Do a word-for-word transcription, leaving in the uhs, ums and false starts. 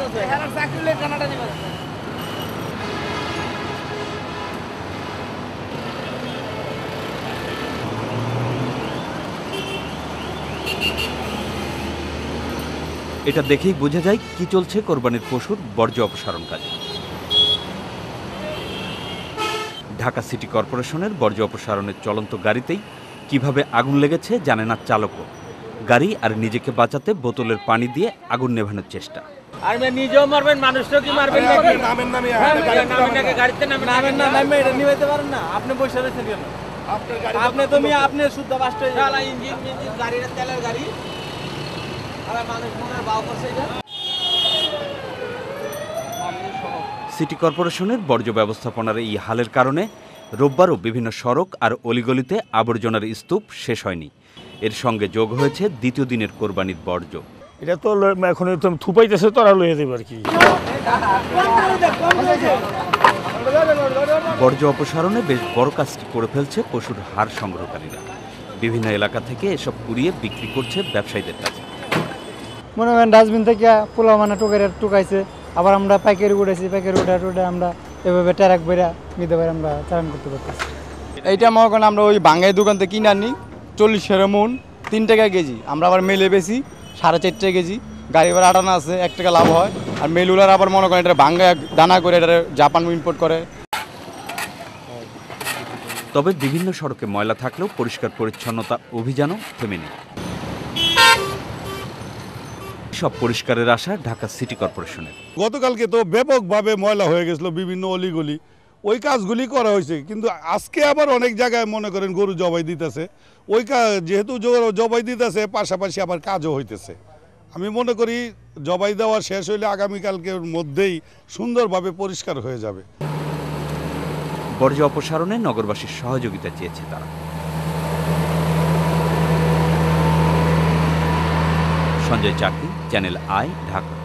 এটা দেখেই বোঝা যায় কি চলছে কোরবানির পশুর বর্জ্য অপসারণ কাজে। ঢাকা সিটি কর্পোরেশনের বর্জ্য অপসারণের চলন্ত গাড়িতেই কিভাবে আগুন লেগেছে জানে না চালকও। গাড়ি আর নিজেকে বাঁচাতে বোতলের পানি দিয়ে আগুন নেভানোর চেষ্টা। আর নিজেও মারবেন, মানুষটাও কি মারবেন? আপনি বসে রয়েছেন কেন? আপনি তো আপনি শুদ্ধ বাস্ট ইঞ্জিন গাড়ির তেলের গাড়ি। সিটি কর্পোরেশনের বর্জ্য ব্যবস্থাপনার এই হালের কারণে রোববারও বিভিন্ন সড়ক আর অলিগলিতে আবর্জনার স্তূপ শেষ হয়নি। এর সঙ্গে যোগ হয়েছে দ্বিতীয় দিনের কোরবানির বর্জ্য। এটা তো এখন থুপাইতেছে, তোরা লইয়া দেবে আর কি। বর্জ্য অপসারণে বেশ বড় কাজটি করে ফেলছে পশুর হাড় সংগ্রহকারীরা। বিভিন্ন এলাকা থেকে এসব কুড়িয়ে বিক্রি করছে ব্যবসায়ীদের কাছে। মনে করেন ডাস্টবিন থেকে পোলা মানে টোকারে টুকাইছে, আবার আমরা পাইকারি উঠেছি, পাইকারি উঠে উঠে আমরা এভাবে ট্যারাক বেড়া নিতে পারি, আমরা চালান করতে পারতেছি। এইটা মনে করেন আমরা ওই বাঙ্গাই দোকান থেকে কিনে আনি চল্লিশ সেরা মন, তিন টাকা কেজি। আমরা আবার মেলে বেশি সাড়ে চার টাকা কেজি। গাড়ি ভাড়া আটানা আছে, এক টাকা লাভ হয়। আর মেলুলার আবার মনে করেন এটা বাঙ্গায় দানা করে এটা জাপান ইম্পোর্ট করে। তবে বিভিন্ন সড়কে ময়লা থাকলেও পরিষ্কার পরিচ্ছন্নতা অভিযানও থেমে নেই। সব পরিষ্কারের আশা ঢাকা সিটি কর্পোরেশনের। গতকালকে তো ব্যাপকভাবে ময়লা হয়ে গেছিল বিভিন্ন অলিগলি, ওই কাজগুলি করা হয়েছে। কিন্তু আজকে আবার অনেক জায়গায় মনে করেন গরু জবাই দিতেছে, ওই কাজ যেহেতু জবাই দিতেছে পাশাপাশি আবার কাজও হইতেছে। আমি মনে করি জবাই দেওয়া শেষ হইলে আগামীকালকের মধ্যেই সুন্দরভাবে পরিষ্কার হয়ে যাবে। বর্জ্য অপসারণে নগরবাসীর সহযোগিতা চেয়েছে তারা। সঞ্জয় চাকি, চ্যানেল আই, ঢাকা।